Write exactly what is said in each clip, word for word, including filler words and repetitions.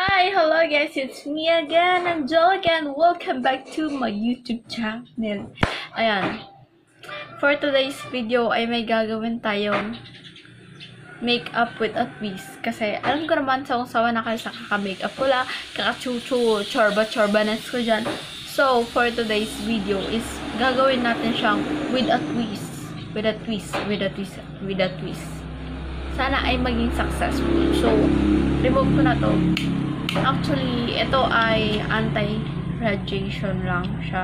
Hi, hello guys, it's me again, Angelica, and welcome back to my YouTube channel. Ayan, for today's video ay may gagawin tayong makeup with a twist. Kasi alam ko naman sa sawa na kayo sa kaka-makeup ko lang, kaka-chuchu, chorba-chorbanes ko dyan. So, for today's video is gagawin natin siyang with a twist. With a twist, with a twist, with a twist. Sana ay maging successful. So, remove ko na to. Actually, ito ay anti-radiation lang siya.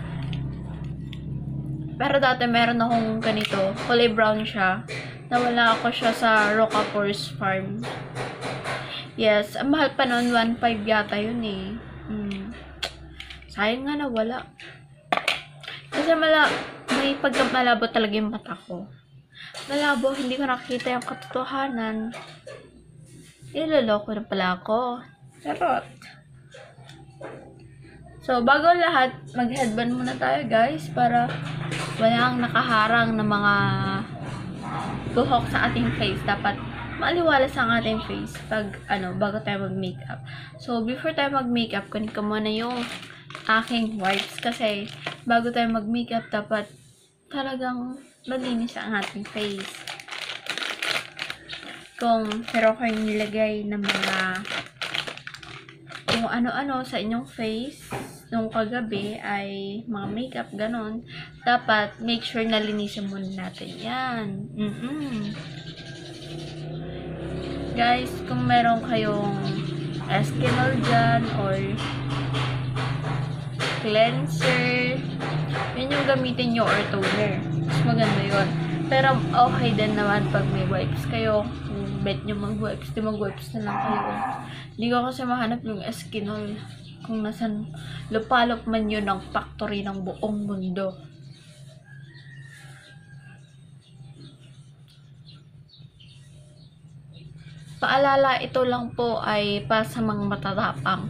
Pero dati meron akong ganito. Kulay brown siya. Nawala ako siya sa Rocapors Farm. Yes, ang mahal pa noon. one point five yata yun eh. Hmm. Sayang nga nawala. Kasi mala, may pagkamalabo talaga yung mata ko. Malabo, hindi ko nakikita yung katotohanan. Iloloko na pala ako. Charot. So, bago lahat, mag-headband muna tayo guys para walang nakaharang na mga buhok sa ating face. Dapat maliwalas ang ating face pag, ano, bago tayo mag-makeup. So, before tayo mag-makeup, kunin ko muna yung aking wipes kasi bago tayo mag-makeup, dapat talagang malinis ang ating face. Kung pero kayong nilagay ng mga kung ano-ano sa inyong face nung kagabi ay mga makeup, ganon, dapat make sure na linisin muna natin yan. Mm-mm. Guys, kung meron kayong Eskinol dyan or cleanser, yun yung gamitin nyo, or toner. Mas maganda yun. Pero okay din naman pag may wipes kayo. Kung bet nyo mag-wipes, di mag-wipes na lang kayo. Hindi ko kasi mahanap yung Eskinol. Kung nasan lupalop man yun ng factory ng buong mundo. Paalala, ito lang po ay para sa mga matatapang.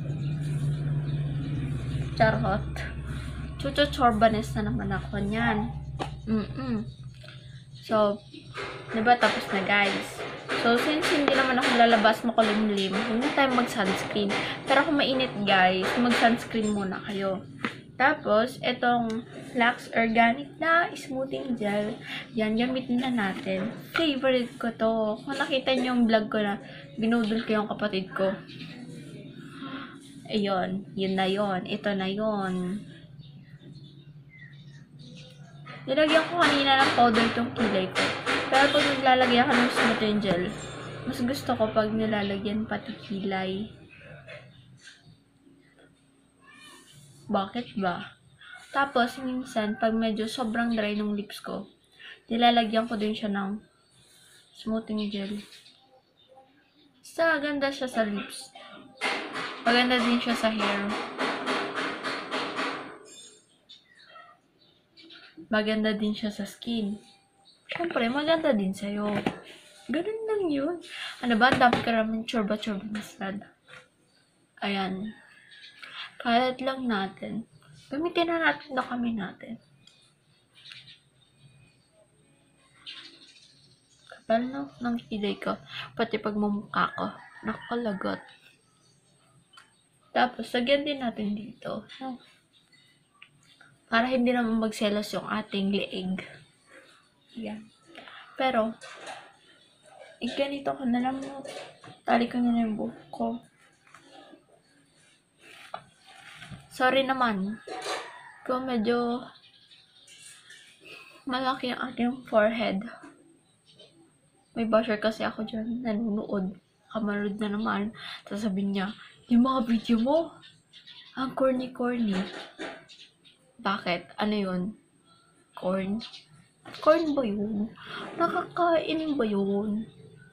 Charot. Chucho-chorbanes na naman ako niyan. Mm-mm. So, diba tapos na guys. So, since hindi naman ako lalabas makulimlim, hindi tayo mag-sunscreen. Pero kung mainit guys, mag-sunscreen muna kayo. Tapos, itong Flax Organic na smoothing gel, yan, gamitin na natin. Favorite ko to. Kung nakita niyo yung vlog ko na binudol ko yung kapatid ko. Ayun, yun na yun. Ito na yun. Nilagyan ko kanina ng powder itong kilay ko. Pero pag naglalagay ako ng smoothing gel, mas gusto ko pag nilalagyan pati kilay. Bakit ba? Tapos, minsan, pag medyo sobrang dry ng lips ko, nilalagyan ko din siya ng smoothing gel. Sa ganda siya sa lips. Maganda din siya sa hair. Maganda din siya sa skin. Siyempre, maganda din sa'yo. Ganun lang yun. Ano ba? Ang dami ka naman chorba-chorba na salad. Ayan. Kalat lang natin. Gamitin na natin na kami natin. Kapal na ng kilay ko. Pati pagmumukha ko. Nakalagot. Tapos, lagyan din natin dito. No? Para hindi naman magselos yung ating leeg. Yan. Pero, eh, ganito ko na lang. Tali ko na yung buhok ko. Sorry naman. Kung medyo malaki ang aking forehead. May basher kasi ako dyan. Nanonood. Kamarod na naman. Sasabihin niya, yung mga video mo, ang corny-corny. Bakit? Ano yun? Corn? Corn ba yun? Nakakain ba yun?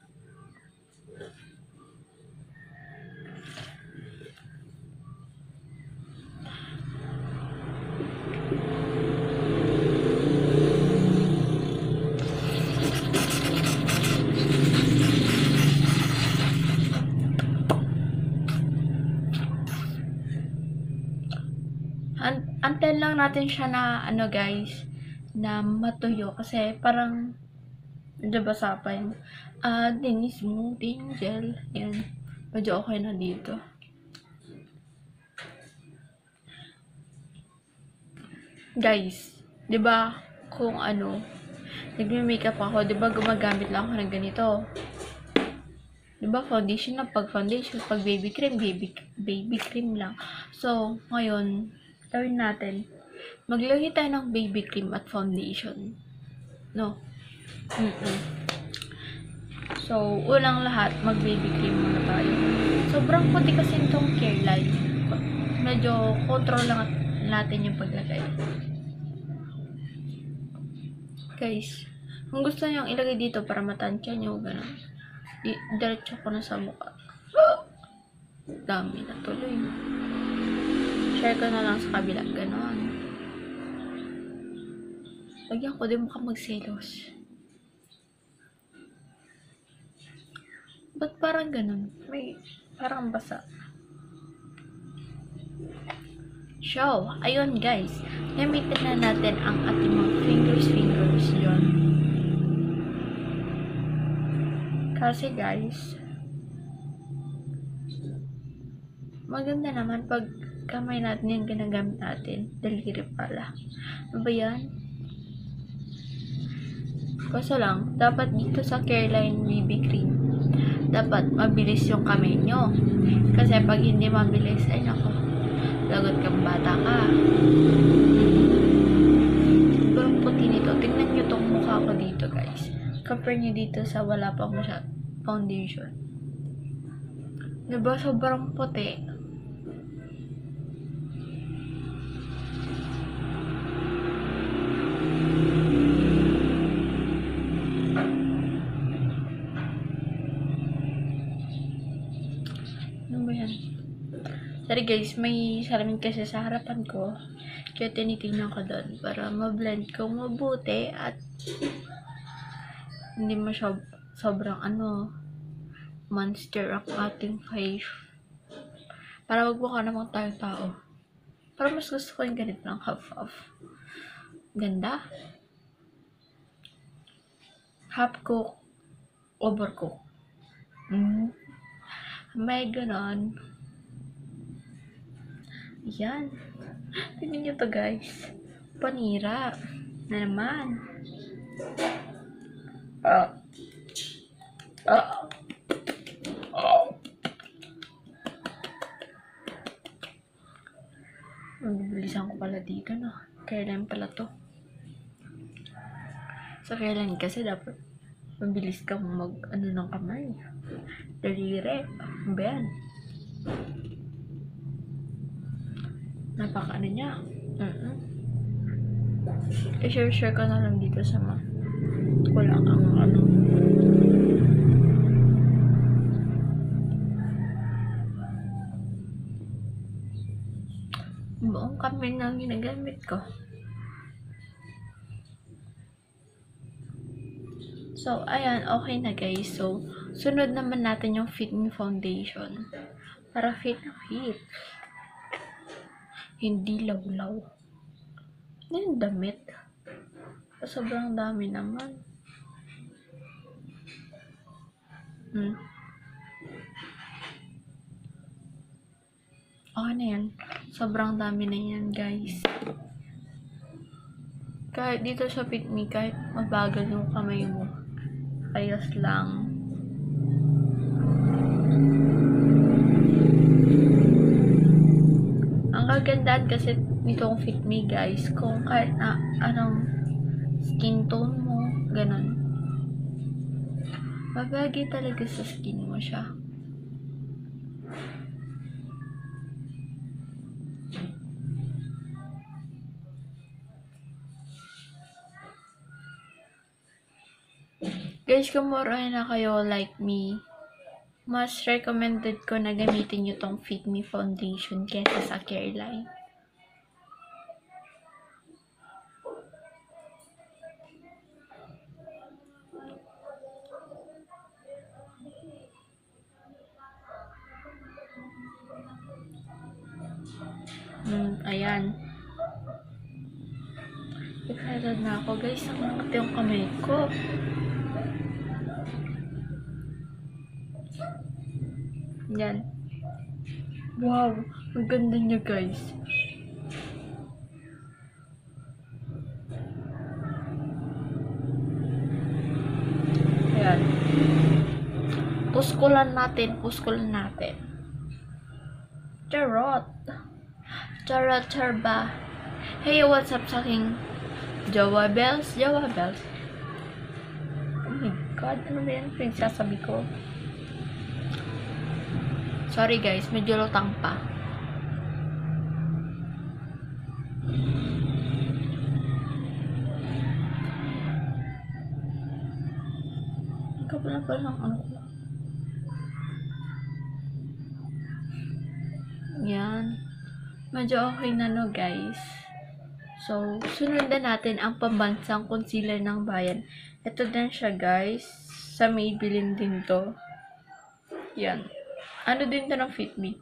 Antayin lang natin siya na, ano guys, na matuyo. Kasi parang, diba sa pa yun? Ah, uh, din smoothing gel. Yan. Medyo okay na dito. Guys, 'di ba kung ano, nagme-makeup ako, 'di ba gumagamit lang ako ng ganito. 'Di ba foundation na pag foundation, pag baby cream, baby baby cream lang. So, ngayon, gawin natin. Maglagay tayo ng baby cream at foundation. No. Mm-mm. So, unang lahat, mag-baby cream muna tayo. Sobrang puti kasi itong Careline. Medyo control lang natin yung paglagay. Guys, kung gusto nyo ilagay dito para matansya nyo, gano'n. Diretso ko na sa mukha. Dami na tuloy. Share ko na lang sa kabila, gano'n. Lagyan ko din mukha magselos. Ba't parang ganun? May parang basa. So, ayun guys. Gamitin na natin ang ating mga fingers fingers yun. Kasi guys, maganda naman pag kamay natin yung ginagamit natin. Daliri pala. Ano ba yan? Kaso lang, dapat dito sa Careline B B Cream, dapat mabilis yung kamay nyo. Kasi pag hindi mabilis, ay nako, lagot kang bata ka. Sobrang puti nito. Tingnan nyo tong mukha ko dito guys. Compare nyo dito sa wala pa mo siya foundation. Diba sobrang puti? Ano ba yan? Sorry guys, may salamin kasi sa harapan ko. Kaya tinitingnan ko doon para ma-blend ko mabuti at hindi masyab sobrang ano, monster ang ating face. Para magbuka namang tayong tao. Para mas gusto ko yung ganito ng half-half. Ganda. Half-cook, overcook. Mm. May ganon. Yan. Tignan nyo to guys. Panira. Na naman. Ah. Ah. Ah. Magbibilisan ko pala dito, no? Kailan pala to? Sa kailan kasi dapat mabilis kang mag ano ng kamay. Daliri. Ano ba yan? Napaka ano niya. Mm-mm. I-share-share ko na lang dito sa mga wala ang ano. Buong kamay na ginagamit ko. So, ayan, okay na guys. So, sunod naman natin yung Fit Me Foundation. Para fit na fit. Hindi lawlaw. Ano yung damit? Sobrang dami naman. Hmm. Okay na yan. Sobrang dami na yan, guys. Kahit dito sa Fit Me, kahit mabagal yung kamay mo, ayos lang. Ang kagandaan kasi nitong Fit Me guys, kung kahit na anong skin tone mo, ganun. Mabagay talaga sa skin mo siya. Guys, kung mura na kayo like me, mas recommended ko na gamitin nyo tong Fit Me Foundation kesa sa Careline. Hmm, ayan. Excited na ako guys, ang langat yung kamay ko. Yan. Wow, ang ganda niya guys. Ayan. Puskulan natin, puskulan natin. Charot. Charot, charba. Hey, what's up sa aking Jowa Bells? Jowa Bells. Oh my god, ano ba yan? Pinagsasabi ko. Sorry guys, medyo lutang pa. Kapala pa lang ano ko. Yan. Medyo okay na no guys. So, sunundan natin ang pambansang concealer ng bayan. Ito din siya guys. Sa Maybelline din to. Yan. Ano din to ng Fit Me?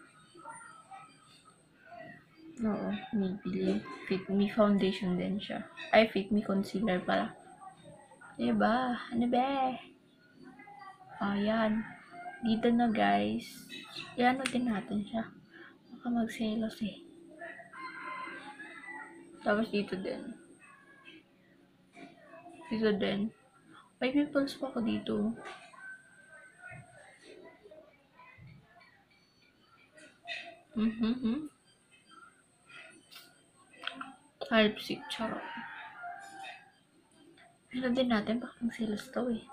Oo, Maybelline. Fit Me foundation din siya. Ay, Fit Me concealer pala. Diba? Ano ba? Ayan. Dito na guys. Yan din natin siya. Baka magselos eh. Tapos dito din. Dito din. May pimples pa ako dito. Mm-hmm. Lipstick, charot. Ano din natin, baka magselos to eh.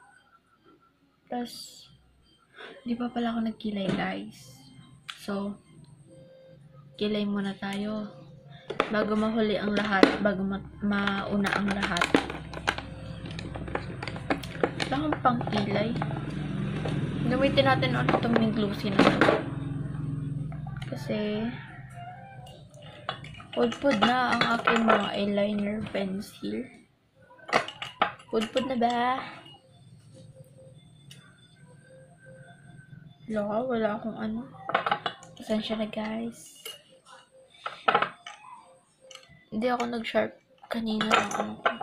Tapos, di pa pala ako nagkilay guys. So, kilay muna tayo. Bago mahuli ang lahat, bago ma mauna ang lahat. Wala kang pang kilay. Gamitin natin ulit itong may glossy na ito. Kasi, pudpud na ang aking mga eyeliner pencil. Pudpud na ba? Wala, wala akong ano. Pasensya na guys. Hindi ako nag-sharp kanina ng ano ko.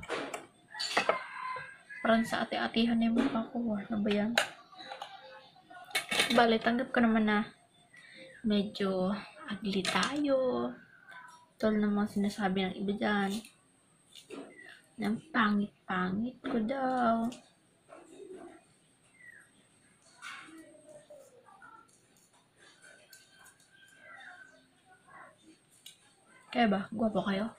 Parang sa ate-atihan na yung mukha ko. Ano ba yan? Bale, tanggap ko naman na medyo ugly tayo. Tol ng mga sinasabi ng iba dyan. Nang pangit-pangit ko daw. Kaya ba? Gwapo kayo?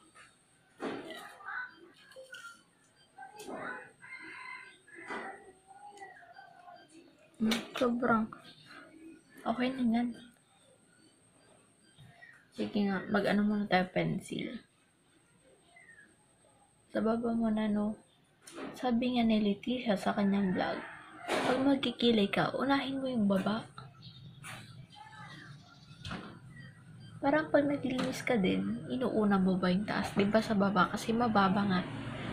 Hmm, sobrang. Okay na yan. Sige nga, mag-ano muna tayo pencil. Sa baba muna, no? Sabi nga ni Leticia sa kanyang vlog, pag magkikilay ka, unahin mo yung baba. Parang pag naglinis ka din, inuuna mo ba yung taas? Diba sa baba? Kasi mababa nga.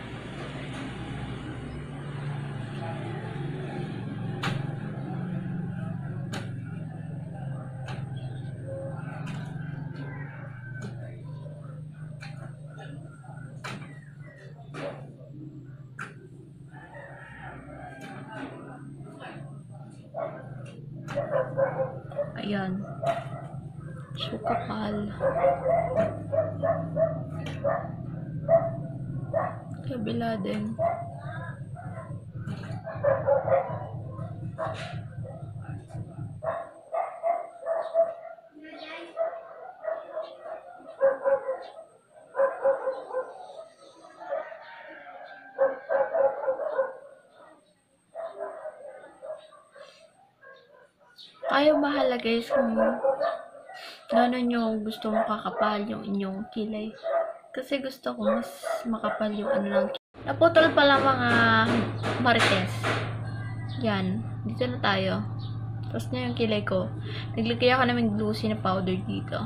Ayan. So kapal. Kabila din. Ayaw bahala guys kung gano'n yung gusto mo kakapal yung inyong kilay. Kasi gusto ko mas makapal yung ano lang. Naputol pala mga marites. Yan. Dito na tayo. Tapos na yung kilay ko. Naglagay ako namin glossy na powder dito.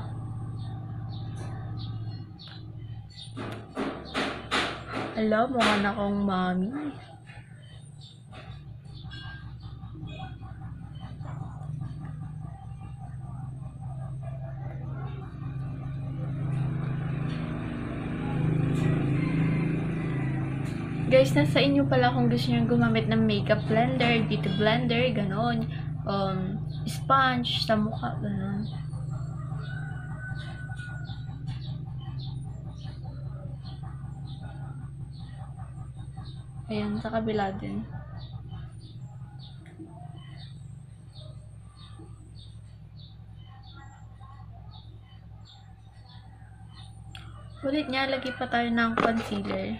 Hello, mukha na akong mommy. Guys, nasa inyo pala kung gusto nyo gumamit ng makeup blender, beauty blender, ganon. um, sponge sa mukha, ganun. Ayan, sa kabila din. Ulit niya, lagi pa tayo ng concealer.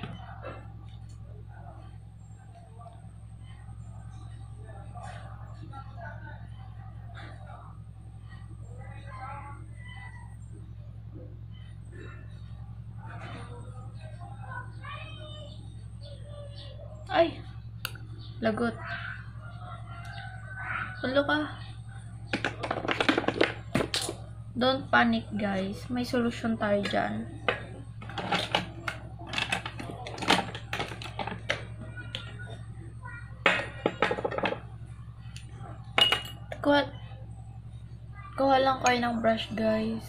Ay! Lagot. Hulo ka. Don't panic, guys. May solusyon tayo dyan. Kuha, kuha lang kayo ng brush, guys.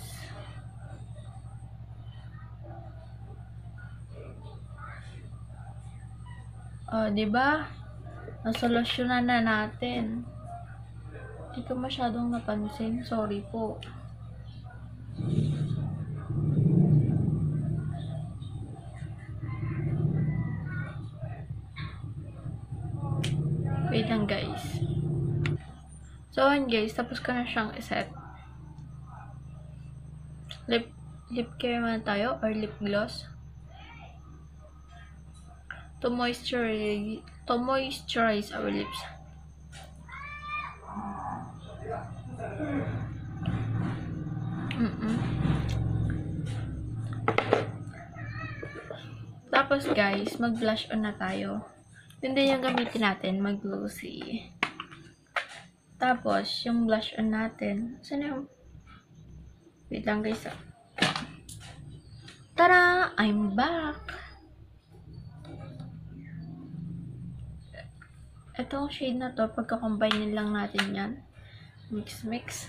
Oh, diba? Nasolusyonan na natin. Hindi ko masyadong napansin. Sorry po. Wait lang, guys. So, ayan guys, tapos ko na siyang iset. Lip, lip care man tayo, or lip gloss. To moisturize, to moisturize our lips. Mm-mm. Tapos guys, mag-blush on na tayo. Yun din yung gamitin natin, mag-glossy. Tapos, yung blush on natin. Saan yung... Wait lang guys. Tara! I'm back! Itong shade na to, pagka-combine lang natin yan. Mix, mix.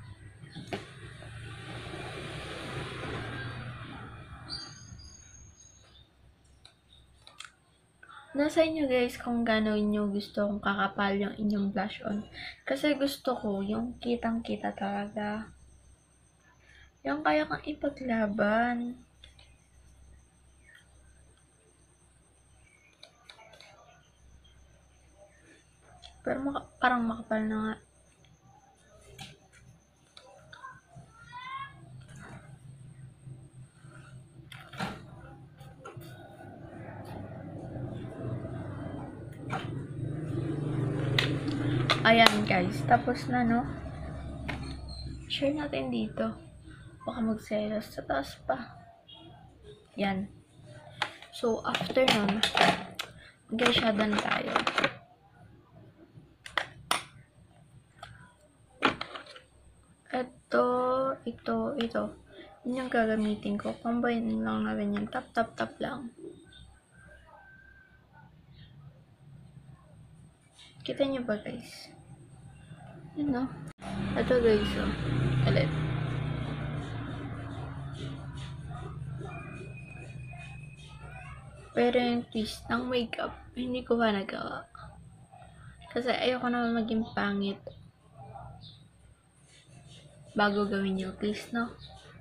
Nasa inyo guys kung gano'n nyo gusto kung kakapal yung inyong blush on. Kasi gusto ko yung kitang-kita talaga. Yung kaya kang ipaglaban. Pero maka parang makapal na nga. Ayan guys, tapos na no. Share natin dito. Baka magselos sa taas pa. Yan. So after nun, mag-eyeshadow na tayo. Ito, ito, ito. Yun yung gagamitin ko. Combine lang natin yan. Tap, tap, tap lang. Kita nyo ba guys? Yun no? Ito guys, oh. Ulit. Pero yung twist ng makeup, hindi ko pa nagawa. Kasi ayoko naman maging pangit. Bago gawin yung twist, no?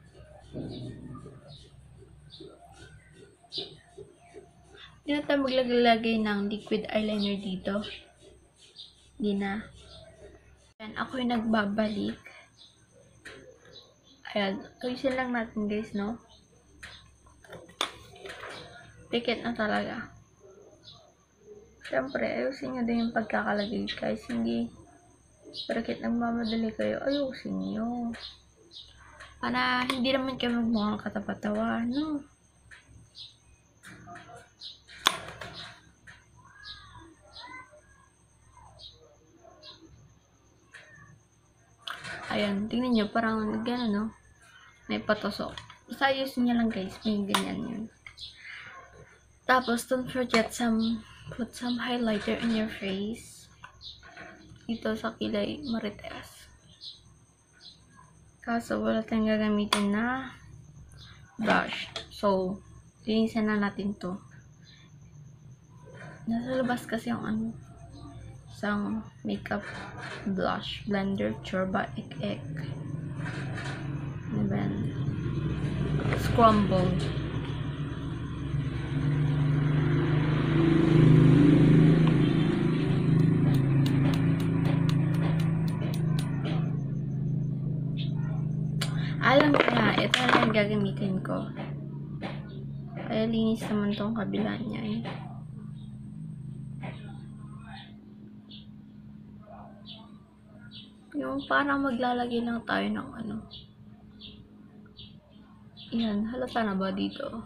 Hindi na tayo maglagay ng liquid eyeliner dito. Hindi na. Ayan, ako yung nagbabalik. Ayan, ayusin lang natin guys, no? Pikit na talaga. Siyempre, ayusin nyo din yung pagkakalagay guys. Hindi, pero kahit nagmamadali kayo, ayusin nyo. Para hindi naman kayo magmukhang katapatawa, no? Ayan, tingnan nyo, parang gano'n, no? May patusok. Basta ayusin nyo lang guys, may ganyan yun. Tapos, don't forget some, put some highlighter in your face. Dito sa kilay Marites. Kaso, wala tayong gagamitin na brush. So, linisan na natin to. Nasa labas kasi yung ano, isang makeup blush blender, Chorba Ek Ek. And then, Scrumble. Alam ko na, ito na lang gagamitin ko. Ay, linis naman tong kabila niya eh. Yung parang maglalagay lang tayo ng ano. Yan, halata na ba dito?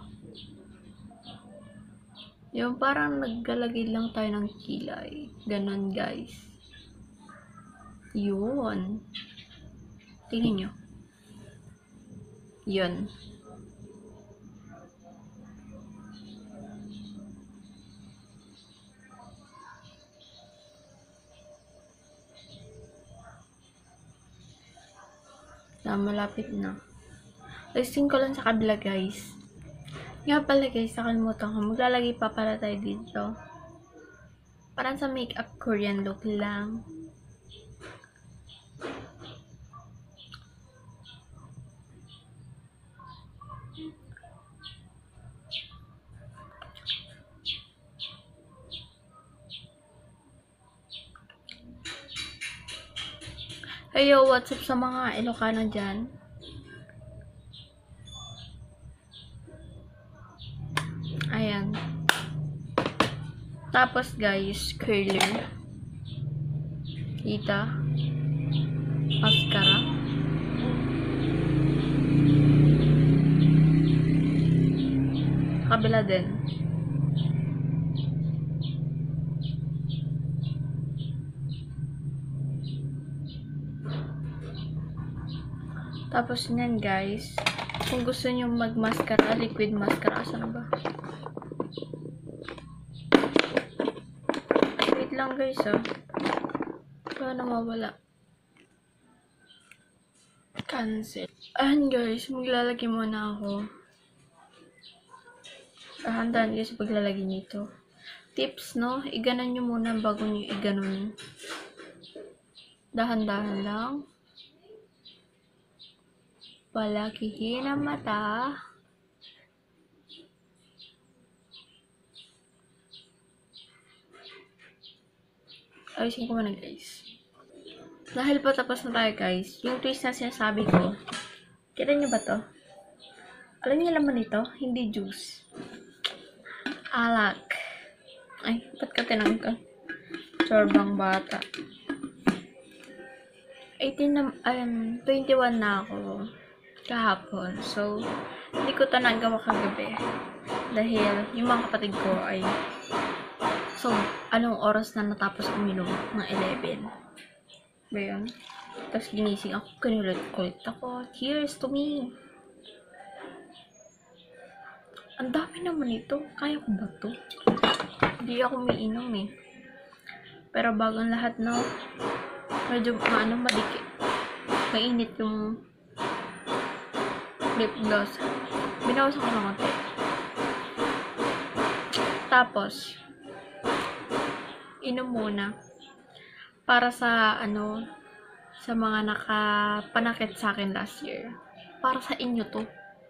Yung parang naglalagay lang tayo ng kilay. Ganon guys. Yun. Tingnan nyo. Yun. Na malapit na. Testing ko lang sa kabila guys. Nga pala guys, nakalimutan ko. Maglalagay pa pala tayo dito. Parang sa makeup Korean look lang. Hey yo, what's up sa mga Ilocano dyan? Ayan. Tapos guys, curler. Dito. Mascara. Kabila din. Tapos yan guys, kung gusto nyo mag-mascara, liquid mascara, saan ba? Wait lang guys ah. Baka na mawala. Cancel. Ayan guys, maglalagay muna ako. Dahan-dahan guys paglalagay nito. Tips no, iganan nyo muna bago nyo iganon. Dahan-dahan lang. Palakihin ang mata. Ayusin ko muna guys. Dahil patapos na tayo guys, yung twist na sinasabi ko, kita nyo ba to? Alam niyo laman nito? Hindi juice. Alak. Ay, ba't ka tinangka? Sorbang bata. eighteen na, um, twenty-one na ako kahapon. So, hindi ko ito nagawa kagabi. Dahil, yung mga kapatid ko ay so, anong oras na natapos uminom? Mga eleven. Ba yun? Tapos ginising ako. Kinulit-kulit ako. Cheers to me! Ang dami naman ito. Kaya ko ba ito? Hindi ako umiinom eh. Pero bago ang lahat, no? Medyo maano, madikit. Mainit yung lip gloss. Binawas ako ng konti. Tapos, inom muna. Para sa, ano, sa mga nakapanakit sa akin last year. Para sa inyo to.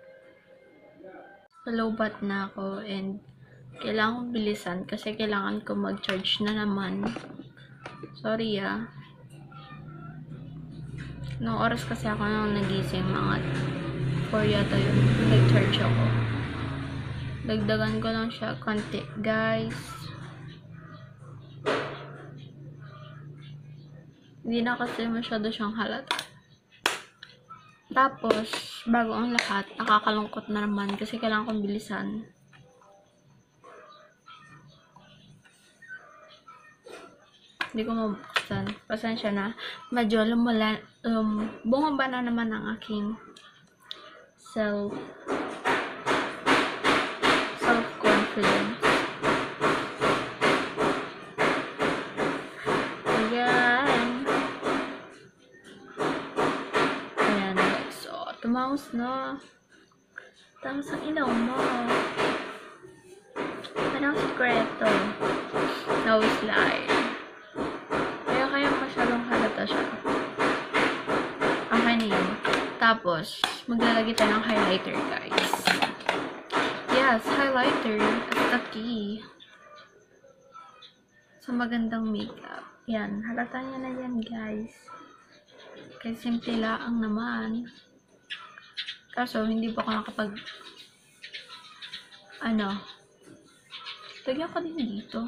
Low-bat na ako and kailangan kong bilisan kasi kailangan ko mag-charge na naman. Sorry ah. Noong oras kasi ako nang nagising, mga four yata yun, nag-charge ako. Dagdagan ko lang siya konti, guys. Hindi na kasi masyado siyang halata. Tapos, bago ang lahat, nakakalungkot na naman kasi kailangan kong bilisan. Hindi ko mabuksan. Pasensya na. Medyo lumala, um, bumaba na naman ang aking self, self-confidence. Ayan. Ayan, guys. So, tumaos na. Tapos ang ilaw mo. Anong sekreto? No slide. Ito siya. Okay na yun. Tapos, maglalagay tayo ng highlighter, guys. Yes, highlighter is the key sa magandang makeup. Yan, halata niya na yan, guys. Kaya simple lang naman. Kaso, hindi pa ako nakapag ano, lagyan ko din dito.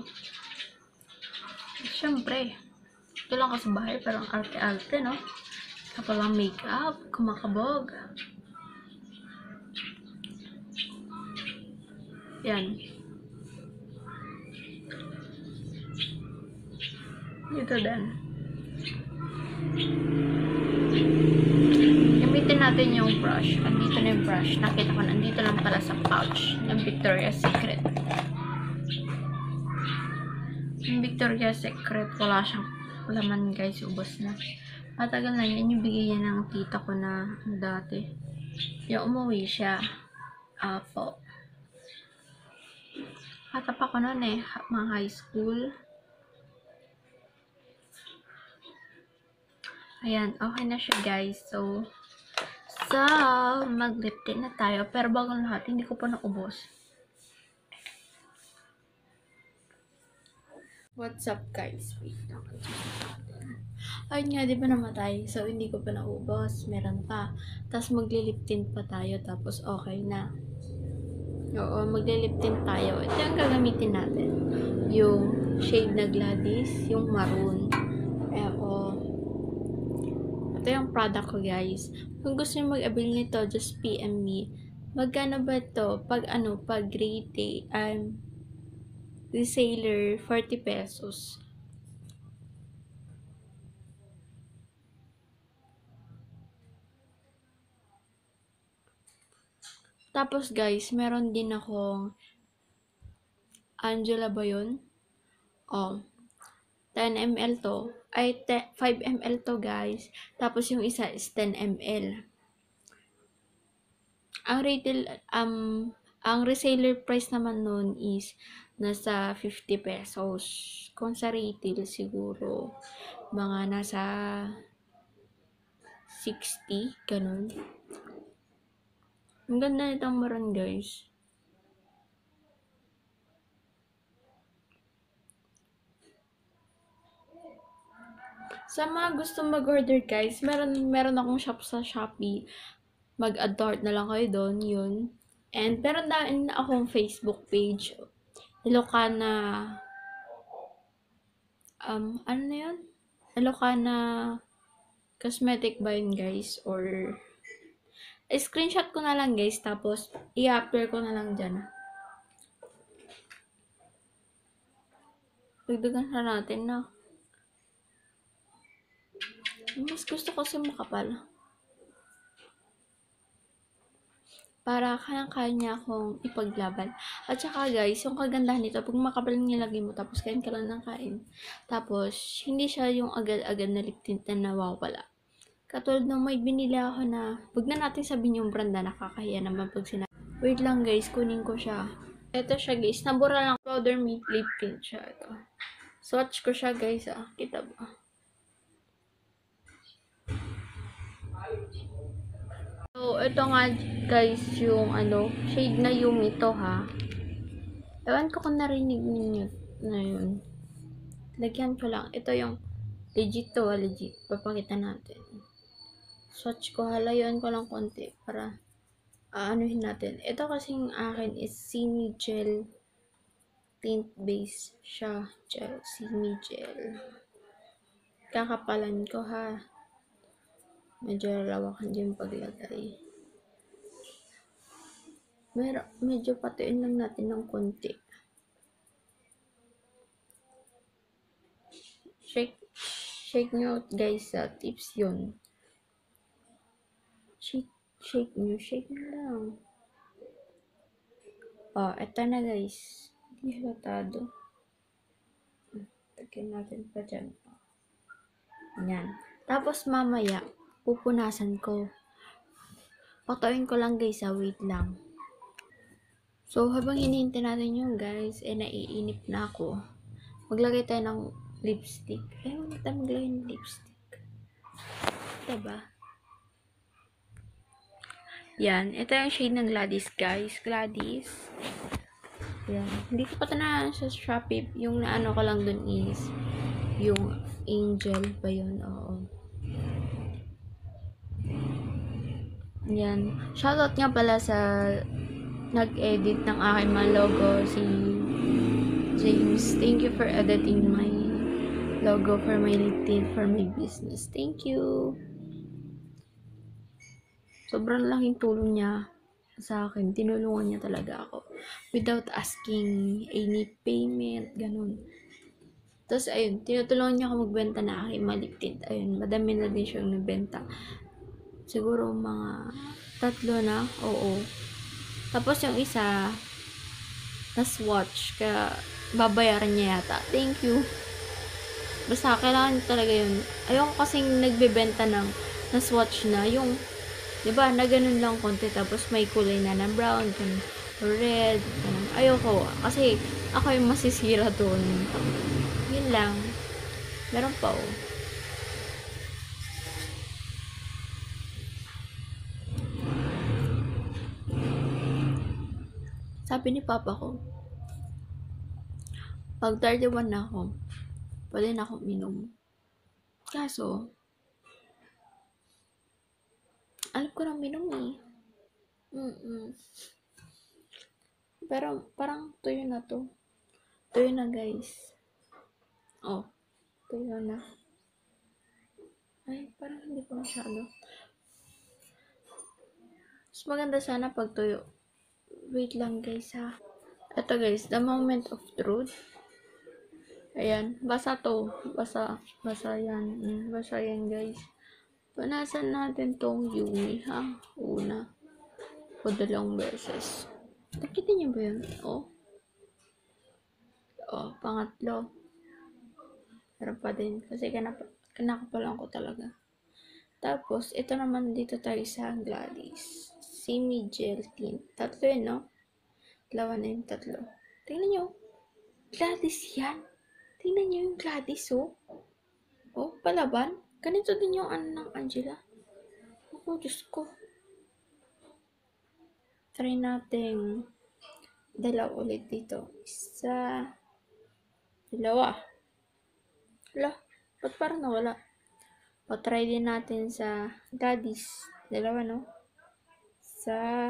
Siyempre, ito lang kasi bahay, parang arte-arte, no? Kapalang makeup, kumakabog. Yan. Dito din. Gamitin natin yung brush. Andito na yung brush. Nakita ko, nandito lang pala sa pouch ng Victoria's Secret. Yung Victoria's Secret, wala siyang laman, guys. Ubos na. Matagal na yun. Yung bigay niya ng tita ko na dati. Yung umuwi siya. Apo. Bata pa ko noon eh. Mga high school. Ayan. Okay na siya, guys. So, so mag-lip tint na tayo. Pero bago lahat, hindi ko pa naubos. What's up, guys? Wait lang. Ayun nga, di ba namatay? So, hindi ko pa naubos. Meron pa. Tapos, magli-lip tint pa tayo. Tapos, okay na. Oo, magli-lip tint tayo. Ito yung gagamitin natin. Yung shade na Gladys. Yung maroon. Eh, oh. Ito yung product ko, guys. Kung gusto nyo mag-avail nito, just P M me. Magkano ba ito? Pag ano, pag retail, um, reseller, forty pesos. Tapos, guys, meron din akong Angela ba yun? Oh, ten milliliters to. Ay, five milliliters to, guys. Tapos, yung isa is ten milliliters. Ang retail, um, ang reseller price naman nun is nasa fifty pesos. Kung sa retail, siguro, mga nasa sixty, ganun. Ang ganda nitong maroon, guys. Sa mga gusto mag-order, guys, meron, meron akong shop sa Shopee. Mag-add to cart na lang kayo doon, yun. And meron din akong Facebook page. Ilocana, um, ano na yun? Ilocana Cosmetic ba yun, guys? Or, screenshot ko na lang, guys. Tapos, i-upload ko na lang dyan. Dagdagan na natin na. Mas gusto ko kasi makapal. Para kayang-kaya niya akong ipaglaban. At saka, guys, yung kagandahan nito, pag makapal nilagay mo, tapos kain ka lang ng kain. Tapos, hindi siya yung agad-agad na lip tint na nawawala. Katulad nung may binili ako na, wag na natin sabihin yung brand na nakakahiya naman pag sinabi. Wait lang, guys, kunin ko siya. Ito siya, guys. Nabura lang powder me lip tint siya. Ito. Swatch ko siya, guys. Ah. Kita ba? So, ito nga, guys, yung ano, shade na Yumi to, ha. Ewan ko kung narinig ninyo na yun. Lagyan ko lang. Ito yung legit to, ha, legit. Papakita natin. Swatch ko, halayuan ko lang konti para aanuhin natin. Ito kasing akin is Simi Gel tint base siya. Gel, Simi Gel. Kakapalan ko, ha. Medyo lalawakan din paglagay. Mer medyo patuin lang natin ng konti. Shake, shake nyo, guys, sa tips yun. Shake, shake nyo, shake nyo lang. Oh, eto na, guys. Hindi halatado. Lagyan natin pa dyan. Yan. Tapos, mamaya, pupunasan ko. Patuin ko lang, guys, ha. Wait lang. So, habang hinihintay natin yung, guys, eh, naiinip na ako. Maglagay tayo ng lipstick. Eh, wala tayo maglagay ng lipstick. Diba? Yan. Ito yung shade ng Gladys, guys. Gladys. Yan. Hindi ko pa ito na sa Shopee. Yung naano ko lang dun is yung Angel ba yun? Oo. Yan. Shoutout nga pala sa nag-edit ng aking mga logo, si James. Thank you for editing my logo for my LinkedIn, for my business. Thank you. Sobrang laking tulong niya sa akin. Tinulungan niya talaga ako. Without asking any payment, ganun. Tapos, ayun, tinutulungan niya ako magbenta na aking maliptid. Ayun, madami na din siyang nagbenta. Siguro mga tatlo na, oo. Tapos yung isa, na-swatch, kaya babayaran niya yata. Thank you. Basta, kailangan talaga yun. Ayoko kasing nagbebenta ng na-swatch na, yung diba, na ganun lang konti, tapos may kulay na ng brown, ganun, or red, ganun. Ayoko, kasi ako yung masisira doon. Yun lang. Meron pa, oh. Sabi ni papa ko, pag thirty-one na ako, pwede na akong minom. Kaso, alam ko na minom eh. Mm-mm. Pero parang tuyo na to. Tuyo na, guys. Oh, tuyo na. Ay, parang hindi pa masyado. Mas maganda sana pag tuyo. Wait lang, guys, ha. Ito, guys, the moment of truth. Ayan, basa to. Basa, basa yan. Mm, basa yan, guys. Panasan natin tong Yumi, ha? Una. O dalawang beses. Nakita niyo ba yun? Oh. Oh, pangatlo. Meron pa din. Kasi kanap kinakapalan ko talaga. Tapos, ito naman dito tayo sa Gladys. Simi Gel Tint. Tatlo yun, no? Dalawa na yung tatlo. Tingnan nyo. Gladys yan. Tingnan nyo yung Gladys, oh. Oh, palaban. Ganito din yung ano ng Angela. Oh, Diyos ko. Try natin dalawa ulit dito. Isa. Dalawa. Wala. Ba't parang nawala? O, try din natin sa Gladys. Dalawa, no? Sa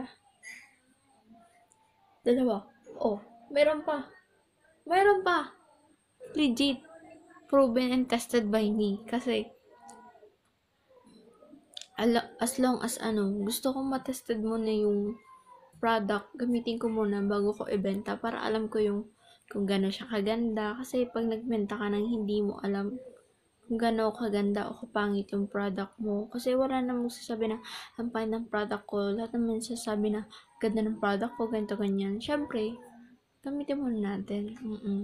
dalawa. Oh, meron pa. Meron pa. Legit. Proven and tested by me. Kasi, as long as ano, gusto kong matested muna yung product, gamitin ko muna bago ko ibenta para alam ko yung kung gano'n siya kaganda. Kasi pag nagbenta ka nang hindi mo alam kung gano'n kaganda o kapangit yung product mo. Kasi wala namang sasabi na ang pangit ng product ko. Lahat naman sasabi na ganda ng product ko, ganito, ganyan. Siyempre, gamitin muna natin. Mm-mm.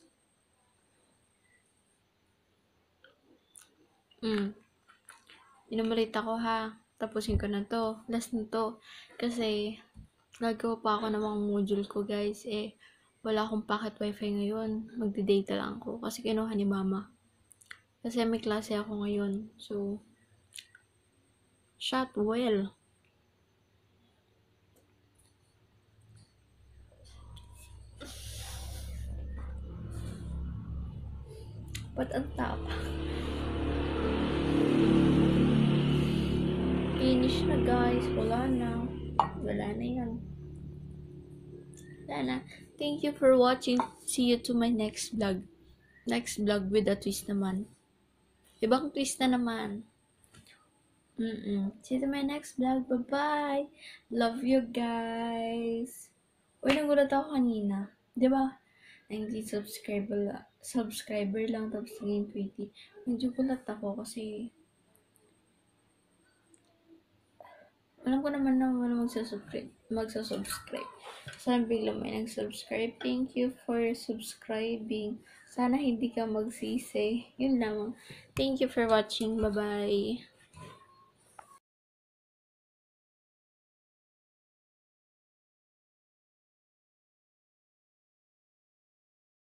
Mm. Inumalit ako, ha. Tapusin ko na to. Last na to. Kasi, gagawa pa ako ng mga module ko, guys. Eh, wala akong pocket wifi ngayon. Magdi-data lang ako. Kasi kinuha ni mama. Kasi may klase ako ngayon. So, shot well. But on top, finish na, guys. Wala na. Wala na yan. Wala na. Thank you for watching. See you to my next vlog. Next vlog with a twist naman. Ibang twist na naman. Mm-mm. See you to my next vlog. Bye-bye. Love you, guys. Uy, nagulat ako kanina. Diba? nineteen subscriber, subscriber lang tapos naging twenty. Medyo gulat ako kasi alam ko naman na wala magsasubscribe. Magsasubscribe. Sana bigla may nag-subscribe. Thank you for subscribing. Sana hindi ka magsisi. Yun lamang. Thank you for watching. Bye-bye.